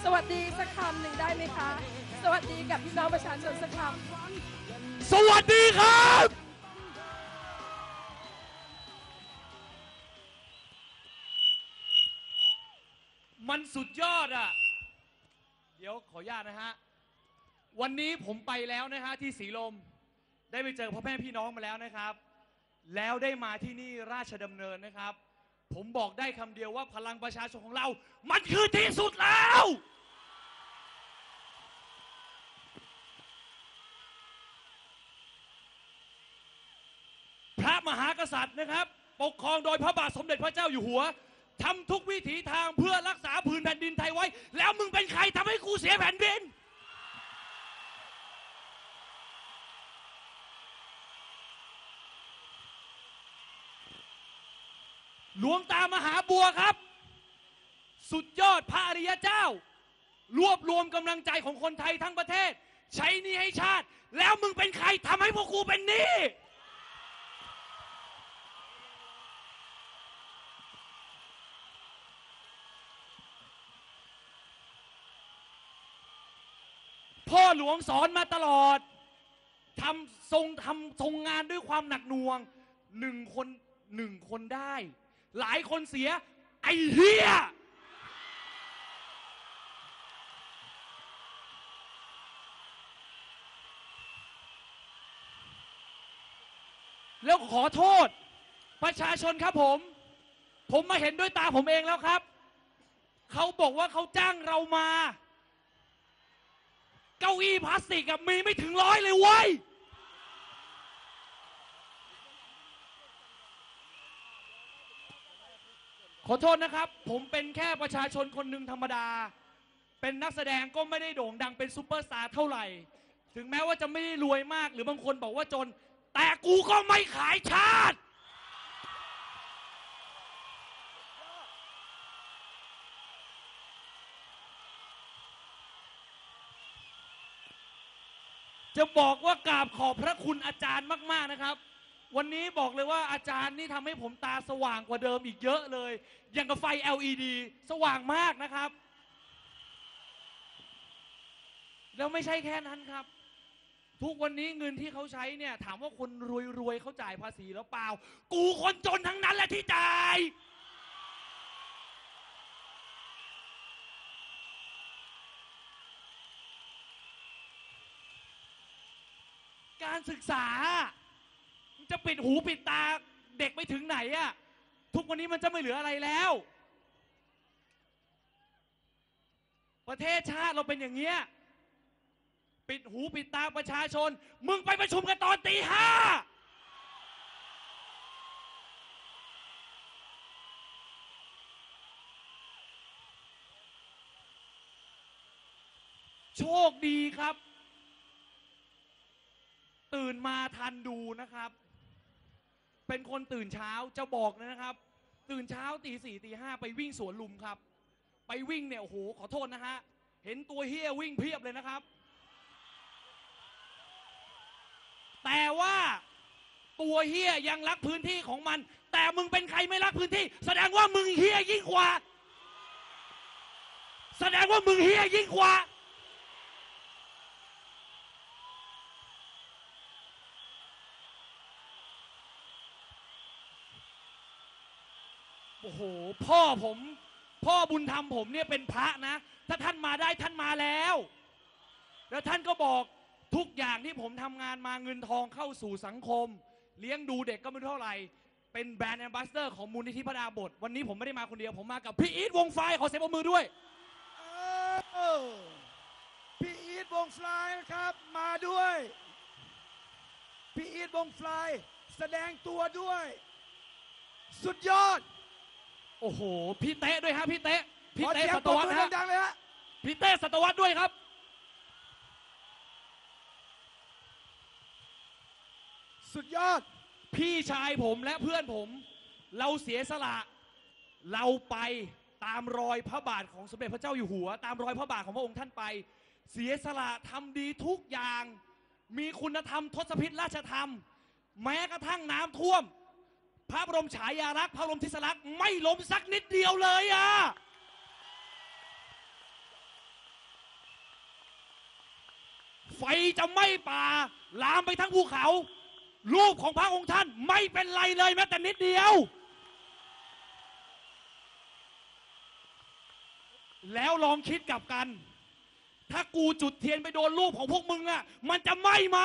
สวัสดีสักคำหนึ่งได้ไหมคะสวัสดีกับพี่น้องประชาชนสักคำสวัสดีครับมันสุดยอดอ่ะเดี๋ยวขออนุญาตนะฮะวันนี้ผมไปแล้วนะฮะที่ศรีลมได้ไปเจอพ่อแม่พี่น้องมาแล้วนะครับแล้วได้มาที่นี่ราชดำเนินนะครับผมบอกได้คำเดียวว่าพลังประชาชนของเรามันคือที่สุดแล้วพระมหากษัตริย์นะครับปกครองโดยพระบาทสมเด็จพระเจ้าอยู่หัวทำทุกวิถีทางเพื่อรักษาผืนแผ่นดินไทยไว้แล้วมึงเป็นใครทำให้กูเสียแผ่นดินหลวงตามหาบัวครับสุดยอดพระอริยเจ้ารวบรวมกำลังใจของคนไทยทั้งประเทศใช้หนี้ให้ชาติแล้วมึงเป็นใครทำให้พวกกูเป็นหนี้พ่อหลวงสอนมาตลอดทำทรงงานด้วยความหนักหน่วงหนึ่งคนได้หลายคนเสียไอ้เหี้ยแล้วขอโทษประชาชนครับผมมาเห็นด้วยตาผมเองแล้วครับเขาบอกว่าเขาจ้างเรามาเก้าอี้พลาสติกมีไม่ถึง100เลยเว้ยขอโทษนะครับผมเป็นแค่ประชาชนคนหนึ่งธรรมดาเป็นนักแสดงก็ไม่ได้โด่งดังเป็นซูเปอร์สตาร์เท่าไหร่ถึงแม้ว่าจะไม่ได้รวยมากหรือบางคนบอกว่าจนแต่กูก็ไม่ขายชาติจะบอกว่ากราบขอบพระคุณอาจารย์มากๆนะครับวันนี้บอกเลยว่าอาจารย์นี่ทำให้ผมตาสว่างกว่าเดิมอีกเยอะเลยอย่างกับไฟ LED สว่างมากนะครับแล้วไม่ใช่แค่นั้นครับทุกวันนี้เงินที่เขาใช้เนี่ยถามว่าคนรวยๆเขาจ่ายภาษีแล้วเปล่ากูคนจนทั้งนั้นแหละที่จ่ายการศึกษาจะปิดหูปิดตาเด็กไปถึงไหนอะทุกวันนี้มันจะไม่เหลืออะไรแล้วประเทศชาติเราเป็นอย่างเงี้ยปิดหูปิดตาประชาชนมึงไปประชุมกันตอนตี 5โชคดีครับตื่นมาทันดูนะครับเป็นคนตื่นเช้าจะบอกเลยนะครับตื่นเช้าตี 4 ตี 5ไปวิ่งสวนลุมครับไปวิ่งเนี่ยโอ้โหขอโทษนะฮะเห็นตัวเฮียวิ่งเพียบเลยนะครับแต่ว่าตัวเฮียยังรักพื้นที่ของมันแต่มึงเป็นใครไม่รักพื้นที่แสดงว่ามึงเฮียยิ่งกว่าแสดงว่ามึงเฮียยิ่งกว่าโอ้โหพ่อบุญธรรมผมเนี่ยเป็นพระนะถ้าท่านมาได้ท่านมาแล้วท่านก็บอกทุกอย่างที่ผมทำงานมาเงินทองเข้าสู่สังคมเลี้ยงดูเด็กก็ไม่เท่าไหร่เป็นแบรนด์แอมบาสเดอร์ของมูลนิธิพระดาบทวันนี้ผมไม่ได้มาคนเดียวผมมากับพี่อีทวงไฟขอเสียงปรบมือด้วยพี่อีทวงไฟนะครับมาด้วยพี่อีทวงไฟแสดงตัวด้วยสุดยอดโอ้โหพี่เต้ด้วยฮะพี่เต้สัตวัฒน์ฮะพี่เต้สัตวัฒน์ด้วยครับสุดยอดพี่ชายผมและเพื่อนผมเราเสียสละเราไปตามรอยพระบาทของสมเด็จพระเจ้าอยู่หัวตามรอยพระบาทของพระองค์ท่านไปเสียสละทำดีทุกอย่างมีคุณธรรมทศพิธราชธรรมแม้กระทั่งน้ำท่วมพระบรมฉายาลักษณ์พระบรมทิศลักษณ์ไม่ล้มสักนิดเดียวเลยอ่ะไฟจะไหม้ป่าลามไปทั้งภูเขารูปของพระองค์ท่านไม่เป็นไรเลยแม้แต่นิดเดียวแล้วลองคิดกลับกันถ้ากูจุดเทียนไปโดนรูปของพวกมึงอ่ะมันจะไหม้ไหม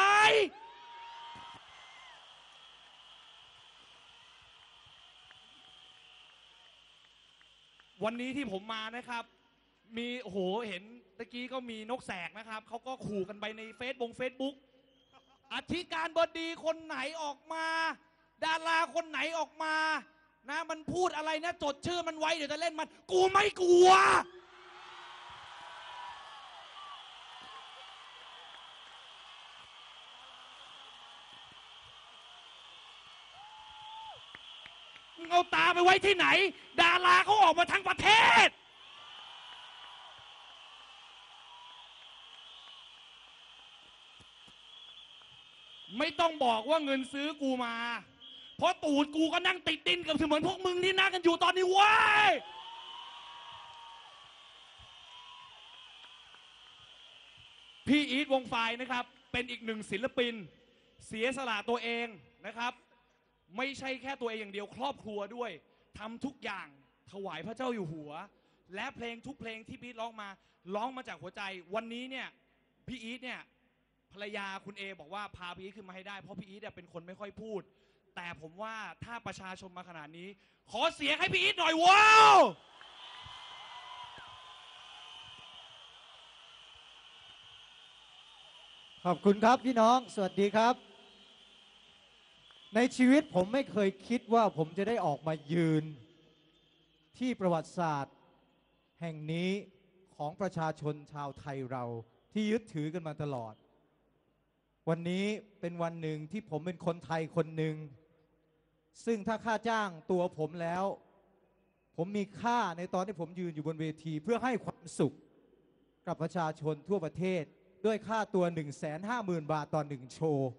วันนี้ที่ผมมานะครับมีโอ้โหเห็นตะกี้ก็มีนกแสกนะครับเขาก็ขู่กันไปในเฟซบุ๊กอธิการบดีคนไหนออกมาดาราคนไหนออกมานะมันพูดอะไรนะจดชื่อมันไว้เดี๋ยวจะเล่นมันกูไม่กลัวเอาตาไปไว้ที่ไหนดาราเขาออกมาทั้งประเทศไม่ต้องบอกว่าเงินซื้อกูมาเพราะตูดกูก็นั่งติดดินกับเหมือนพวกมึงที่นั่งกันอยู่ตอนนี้เว้ยพี่อีทวงไฟนะครับเป็นอีกหนึ่งศิลปินเสียสละตัวเองนะครับไม่ใช่แค่ตัวเองอย่างเดียวครอบครัวด้วยทำทุกอย่างถวายพระเจ้าอยู่หัวและเพลงทุกเพลงที่พี่อีทร้องมาจากหัวใจวันนี้เนี่ยพี่อีทเนี่ยภรรยาคุณเอบอกว่าพาพี่อีทขึ้นมาให้ได้เพราะพี่อีทเป็นคนไม่ค่อยพูดแต่ผมว่าถ้าประชาชนมาขนาดนี้ขอเสียงให้พี่อีทหน่อยว้าวขอบคุณครับพี่น้องสวัสดีครับในชีวิตผมไม่เคยคิดว่าผมจะได้ออกมายืนที่ประวัติศาสตร์แห่งนี้ของประชาชนชาวไทยเราที่ยึดถือกันมาตลอดวันนี้เป็นวันหนึ่งที่ผมเป็นคนไทยคนหนึ่งซึ่งถ้าค่าจ้างตัวผมแล้วผมมีค่าในตอนที่ผมยืนอยู่บนเวทีเพื่อให้ความสุขกับประชาชนทั่วประเทศด้วยค่าตัว 150,000 บาทต่อ1โชว์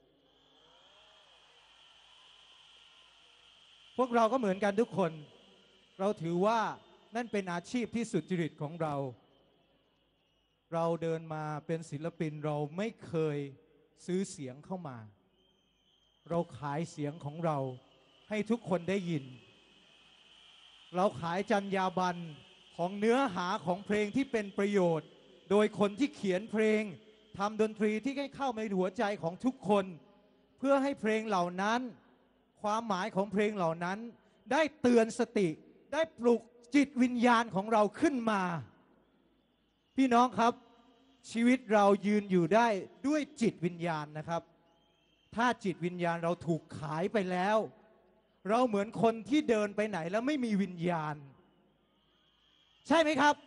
พวกเราก็เหมือนกันทุกคนเราถือว่านั่นเป็นอาชีพที่สุจริตของเราเราเดินมาเป็นศิลปินเราไม่เคยซื้อเสียงเข้ามาเราขายเสียงของเราให้ทุกคนได้ยินเราขายจรรยาบรรณของเนื้อหาของเพลงที่เป็นประโยชน์โดยคนที่เขียนเพลงทำดนตรีที่ให้เข้าในหัวใจของทุกคนเพื่อให้เพลงเหล่านั้นความหมายของเพลงเหล่านั้นได้เตือนสติได้ปลุกจิตวิญญาณของเราขึ้นมาพี่น้องครับชีวิตเรายืนอยู่ได้ด้วยจิตวิญญาณนะครับถ้าจิตวิญญาณเราถูกขายไปแล้วเราเหมือนคนที่เดินไปไหนแล้วไม่มีวิญญาณใช่ไหมครับ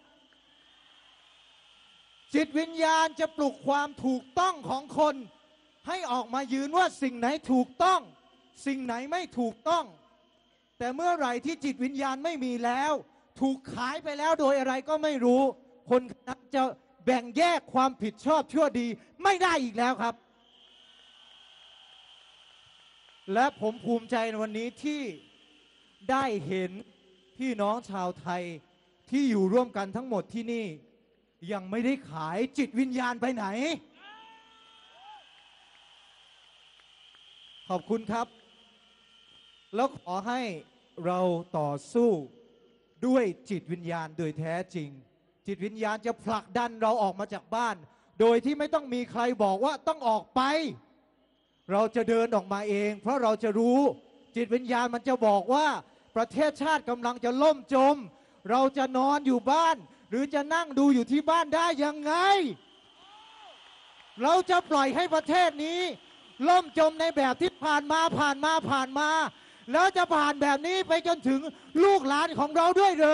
จิตวิญญาณจะปลุกความถูกต้องของคนให้ออกมายืนว่าสิ่งไหนถูกต้องสิ่งไหนไม่ถูกต้องแต่เมื่อไหร่ที่จิตวิญญาณไม่มีแล้วถูกขายไปแล้วโดยอะไรก็ไม่รู้คนนั้นจะแบ่งแยกความผิดชอบชั่วดีไม่ได้อีกแล้วครับและผมภูมิใจในวันนี้ที่ได้เห็นพี่น้องชาวไทยที่อยู่ร่วมกันทั้งหมดที่นี่ยังไม่ได้ขายจิตวิญญาณไปไหนขอบคุณครับแล้วขอให้เราต่อสู้ด้วยจิตวิญญาณโดยแท้จริงจิตวิญญาณจะผลักดันเราออกมาจากบ้านโดยที่ไม่ต้องมีใครบอกว่าต้องออกไปเราจะเดินออกมาเองเพราะเราจะรู้จิตวิญญาณมันจะบอกว่าประเทศชาติกำลังจะล่มจมเราจะนอนอยู่บ้านหรือจะนั่งดูอยู่ที่บ้านได้ยังไงเราจะปล่อยให้ประเทศนี้ล่มจมในแบบที่ผ่านมาแล้วจะผ่านแบบนี้ไปจนถึงลูกหลานของเราด้วยเหร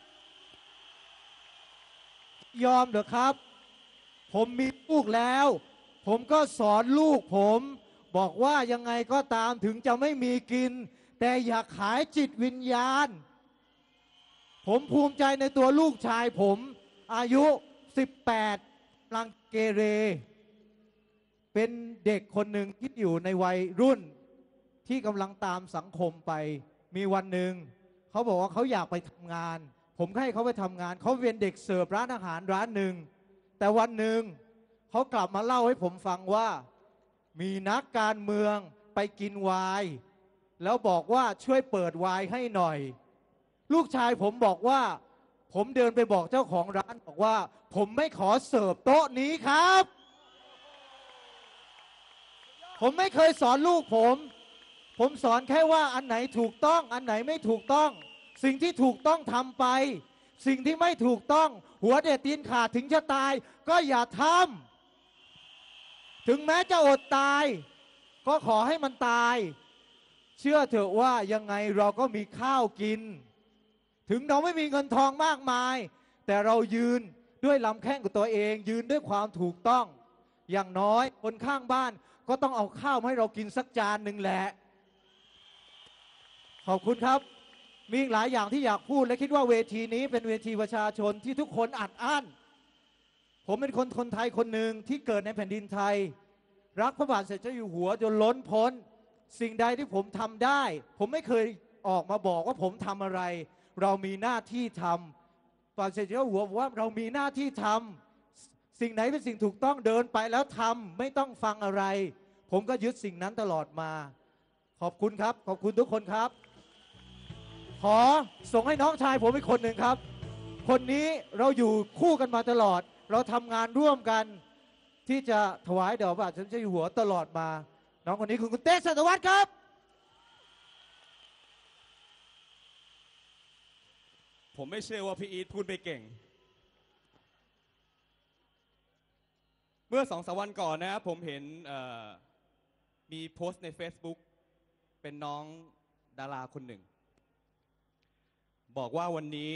อยอมเหรอครับผมมีลูกแล้วผมก็สอนลูกผมบอกว่ายังไงก็ตามถึงจะไม่มีกินแต่อย่าขายจิตวิญญาณผมภูมิใจในตัวลูกชายผมอายุ18ลังเกเรเป็นเด็กคนหนึ่งที่อยู่ในวัยรุ่นที่กำลังตามสังคมไปมีวันหนึ่งเขาบอกว่าเขาอยากไปทำงานผมให้เขาไปทำงานเขาเป็นเด็กเสิร์ฟร้านอาหารร้านหนึ่งแต่วันหนึ่งเขากลับมาเล่าให้ผมฟังว่ามีนักการเมืองไปกินไวน์แล้วบอกว่าช่วยเปิดไวน์ให้หน่อย ลูกชายผมบอกว่าผมเดินไปบอกเจ้าของร้านบอกว่าผมไม่ขอเสิร์ฟโต๊ะนี้ครับ ผมไม่เคยสอนลูกผมสอนแค่ว่าอันไหนถูกต้องอันไหนไม่ถูกต้อง สิ่งที่ถูกต้องทำไป สิ่งที่ไม่ถูกต้องหัวเด็ดตีนขาดถึงจะตายก็อย่าทำถึงแม้จะอดตายก็ขอให้มันตาย เชื่อเถอะว่ายังไงเราก็มีข้าวกิน ถึงเราไม่มีเงินทองมากมาย แต่เรายืนด้วยลำแข้งของตัวเองยืนด้วยความถูกต้อง อย่างน้อยคนข้างบ้านก็ต้องเอาข้าวมาให้เรากินสักจานหนึ่งแหละขอบคุณครับมีอีกหลายอย่างที่อยากพูดและคิดว่าเวทีนี้เป็นเวทีประชาชนที่ทุกคนอัดอั้นผมเป็นคนไทยคนหนึ่งที่เกิดในแผ่นดินไทยรักพระบาทสมเด็จเจ้าอยู่หัวจนล้นพ้นสิ่งใดที่ผมทำได้ผมไม่เคยออกมาบอกว่าผมทำอะไรเรามีหน้าที่ทำพระบาทสมเด็จเจ้าอยู่หัวบอกว่าเรามีหน้าที่ทำสิ่งไหนเป็นสิ่งถูกต้องเดินไปแล้วทำไม่ต้องฟังอะไรผมก็ยึดสิ่งนั้นตลอดมาขอบคุณครับขอบคุณทุกคนครับขอส่งให้น้องชายผมอีกคนหนึ่งครับคนนี้เราอยู่คู่กันมาตลอดเราทำงานร่วมกันที่จะถวายแด่พระบาทสมเด็จเจ้าอยู่หัวตลอดมาน้องคนนี้คือคุณเต้สัตวัฒน์ครับผมไม่เชื่อว่าพี่อีทพูดไม่เก่งเมื่อ2-3 วันก่อนนะครับผมเห็นมีโพสต์ใน Facebook เป็นน้องดาราคนหนึ่งบอกว่าวันนี้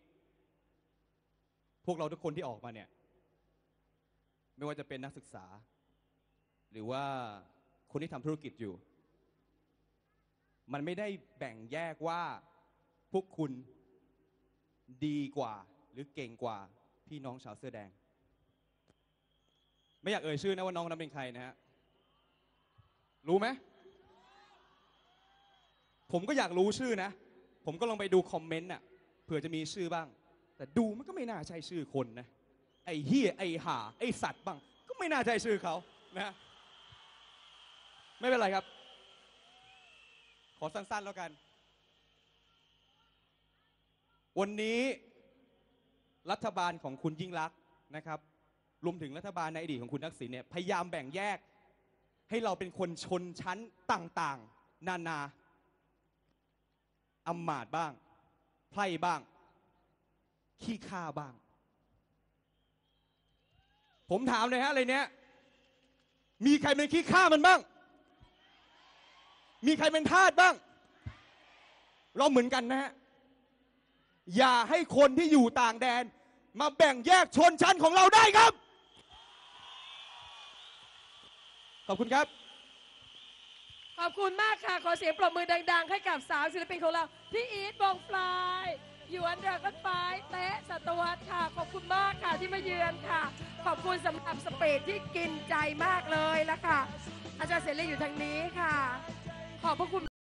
พวกเราทุกคนที่ออกมาเนี่ยไม่ว่าจะเป็นนักศึกษาหรือว่าคนที่ทำธุรกิจอยู่มันไม่ได้แบ่งแยกว่าพวกคุณดีกว่าหรือเก่งกว่าพี่น้องชาวเสื้อแดงไม่อยากเอ่ยชื่อนะว่าน้องนั้นเป็นใครนะฮะรู้ไหมผมก็อยากรู้ชื่อนะผมก็ลองไปดูคอมเมนต์น่ะเผื่อจะมีชื่อบ้างแต่ดูมันก็ไม่น่าใช่ชื่อคนนะไอ้เหี้ยไอ้ห่าไอ้สัตว์บ้างก็ไม่น่าใช่ชื่อเขานะไม่เป็นไรครับขอสั้นๆแล้วกันวันนี้รัฐบาลของคุณยิ่งลักษณ์นะครับรวมถึงรัฐบาลในอดีตของคุณทักษิณเนี่ยพยายามแบ่งแยกให้เราเป็นคนชนชั้นต่างๆนานาอำมาตย์บ้างไพร่บ้างขี้ข้าบ้างผมถามเลยฮะอะไรเนี้ยมีใครเป็นขี้ข้ามันบ้างมีใครเป็นทาสบ้างเราเหมือนกันนะฮะอย่าให้คนที่อยู่ต่างแดนมาแบ่งแยกชนชั้นของเราได้ครับขอบคุณครับขอบคุณมากค่ะขอเสียงปรบมือดังๆให้กับสาวศิลปินของเราพี่อีทวงฟลายหยวนดราก้อนไฟเต๊ะสัตวัฒน์ค่ะขอบคุณมากค่ะที่มาเยือนค่ะขอบคุณสำหรับสเปซที่กินใจมากเลยแล้วค่ะอาจารย์เสรีอยู่ทางนี้ค่ะขอบพระคุณ